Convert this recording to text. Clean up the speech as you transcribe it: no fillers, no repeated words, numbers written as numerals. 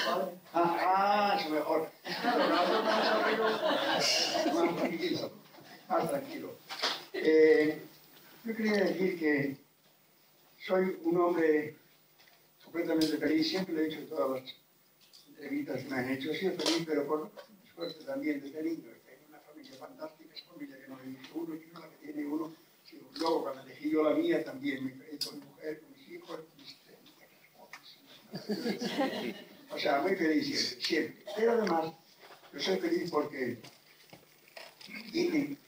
Eso mejor. Más tranquilo. Yo quería decir que soy un hombre completamente feliz, siempre lo he dicho en todas las entrevistas que me han hecho, he sido feliz, pero por suerte también desde niño. Tengo una familia fantástica, es familia que no elige uno, sino la que tiene uno. Luego, cuando elegí yo la mía, también me feliz con mi mujer, con mis hijos, o sea, muy feliz siempre. Pero además, yo soy feliz porque tienen